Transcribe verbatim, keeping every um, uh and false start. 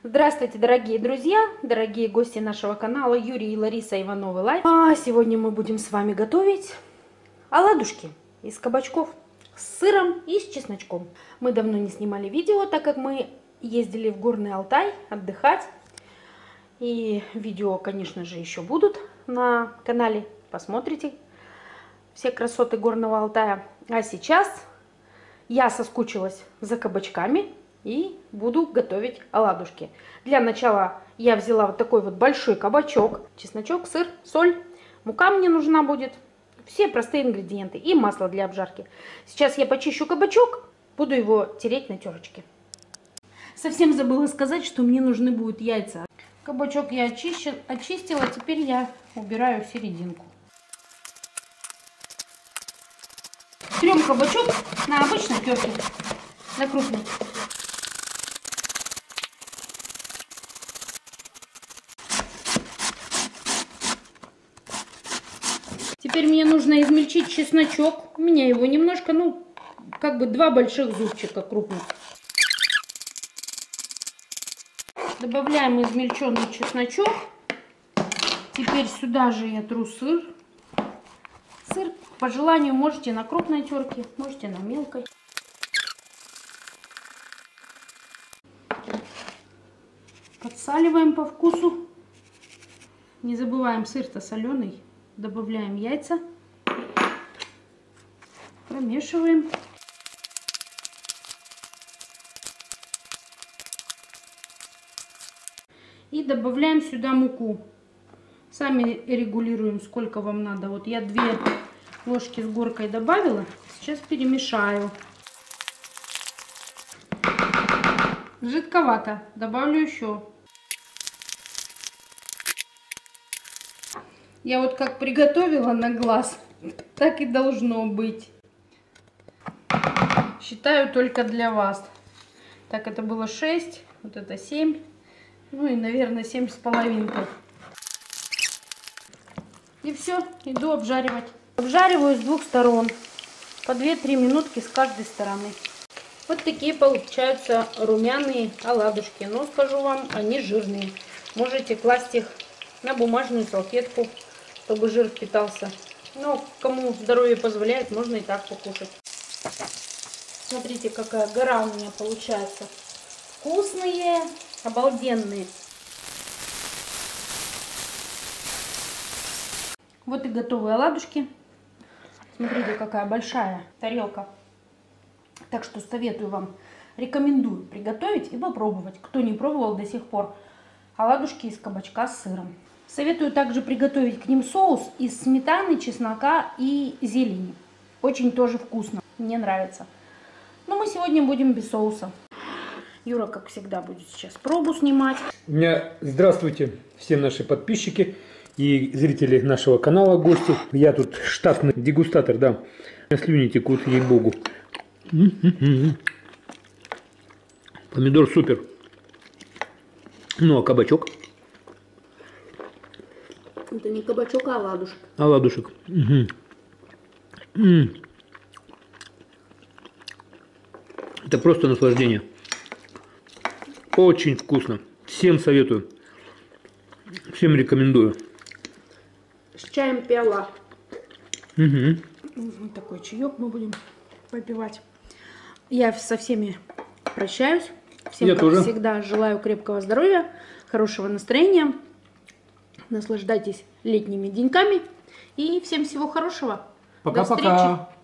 Здравствуйте, дорогие друзья, дорогие гости нашего канала Юрий и Лариса Ивановы Лайф. А сегодня мы будем с вами готовить оладушки из кабачков с сыром и с чесночком. Мы давно не снимали видео, так как мы ездили в Горный Алтай отдыхать. И видео, конечно же, еще будут на канале. Посмотрите все красоты Горного Алтая. А сейчас я соскучилась за кабачками и буду готовить оладушки. Для начала я взяла вот такой вот большой кабачок, чесночок, сыр, соль, мука мне нужна будет, все простые ингредиенты и масло для обжарки. Сейчас я почищу кабачок, буду его тереть на терочке. Совсем забыла сказать, что мне нужны будут яйца. Кабачок я очищу, очистила, теперь я убираю серединку. Трем кабачок на обычной терке, на крупной. Теперь мне нужно измельчить чесночок. У меня его немножко, ну, как бы два больших зубчика крупных. Добавляем измельченный чесночок. Теперь сюда же я тру сыр. Сыр, по желанию, можете на крупной терке, можете на мелкой. Подсаливаем по вкусу. Не забываем, сыр-то соленый. Добавляем яйца, промешиваем. И добавляем сюда муку. Сами регулируем, сколько вам надо. Вот я две ложки с горкой добавила. Сейчас перемешаю. Жидковато. Добавлю еще. Я вот как приготовила на глаз, так и должно быть. Считаю только для вас. Так, это было шесть, вот это семь. Ну и, наверное, семь с половинкой. И все, иду обжаривать. Обжариваю с двух сторон. По две-три минутки с каждой стороны. Вот такие получаются румяные оладушки. Но скажу вам, они жирные. Можете класть их на бумажную салфетку, чтобы жир впитался. Но кому здоровье позволяет, можно и так покушать. Смотрите, какая гора у меня получается. Вкусные, обалденные. Вот и готовые оладушки. Смотрите, какая большая тарелка. Так что советую вам, рекомендую приготовить и попробовать. Кто не пробовал до сих пор оладушки из кабачка с сыром. Советую также приготовить к ним соус из сметаны, чеснока и зелени. Очень тоже вкусно. Мне нравится. Но мы сегодня будем без соуса. Юра, как всегда, будет сейчас пробу снимать. У меня здравствуйте все наши подписчики и зрители нашего канала, гости. Я тут штатный дегустатор, да. Слюни текут, ей-богу. Помидор супер. Ну, а кабачок? Это не кабачок, а оладушек. Оладушек. Угу. М-м. Это просто наслаждение. Очень вкусно. Всем советую. Всем рекомендую. С чаем пиала. Угу. Вот такой чаек мы будем попивать. Я со всеми прощаюсь. Всем, Я как тоже. всегда, желаю крепкого здоровья, хорошего настроения. Наслаждайтесь летними деньками. И всем всего хорошего. Пока-пока.